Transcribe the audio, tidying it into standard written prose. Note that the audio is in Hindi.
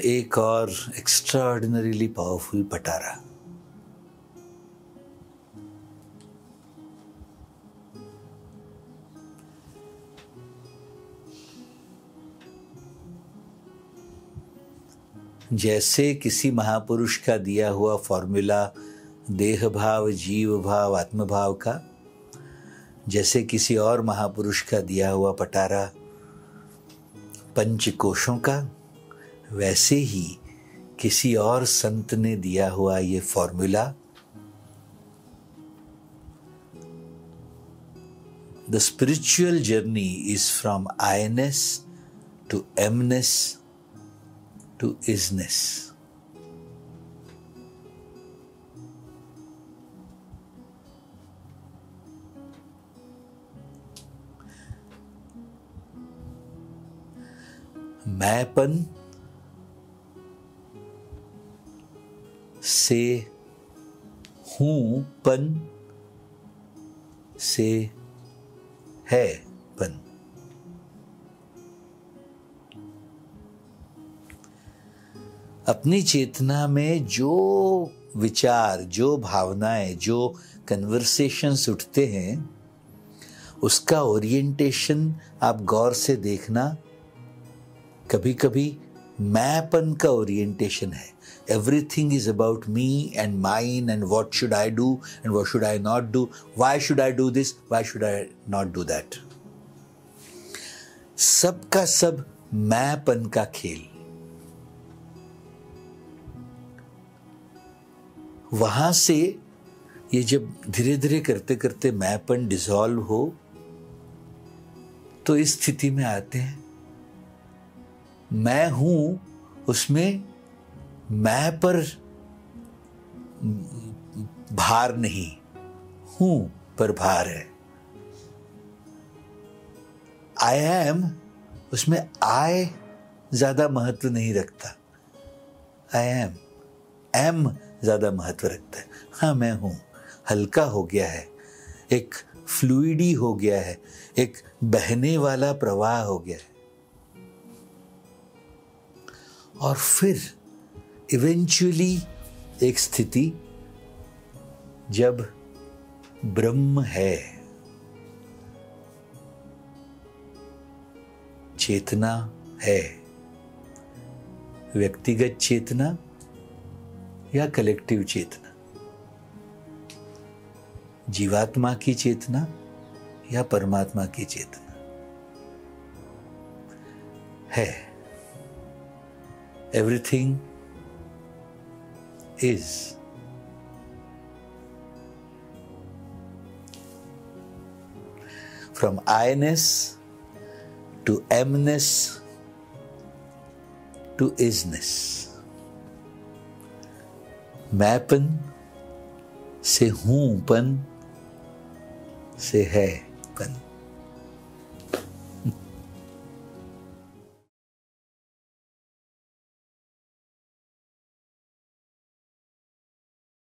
एक और एक्स्ट्राऑर्डिनरीली पावरफुल पटारा। जैसे किसी महापुरुष का दिया हुआ फॉर्मूला देह भाव, जीव भाव, आत्म भाव का, जैसे किसी और महापुरुष का दिया हुआ पटारा पंच कोशों का, वैसे ही किसी और संत ने दिया हुआ ये formula the spiritual journey is from I-ness to M-ness to is-ness. मैंपन से हूं पन से है पन। अपनी चेतना में जो विचार, जो भावनाएं, जो कन्वर्सेशंस उठते हैं, उसका ओरिएंटेशन आप गौर से देखना। कभी कभी मैंपन का ओरिएंटेशन है। Everything is about me and mine and what should I do and what should I not do. Why should I do this? Why should I not do that? सब का सब मैंपन का खेल। वहां से ये जब धीरे धीरे करते करते मैंपन डिसॉल्व हो तो इस स्थिति में आते हैं मैं हूं, उसमें मैं पर भार नहीं, हूं पर भार है। आई एम, उसमें आई ज्यादा महत्व नहीं रखता, आई एम ज्यादा महत्व रखता है। हाँ, मैं हूं, हल्का हो गया है, एक फ्लूइडी हो गया है, एक बहने वाला प्रवाह हो गया है। और फिर इवेंचुअली एक स्थिति जब ब्रह्म है, चेतना है, व्यक्तिगत चेतना या कलेक्टिव चेतना, जीवात्मा की चेतना या परमात्मा की चेतना है। Everything is from I-ness to M-ness to is-ness। मैंपन से हूं पन से है पन।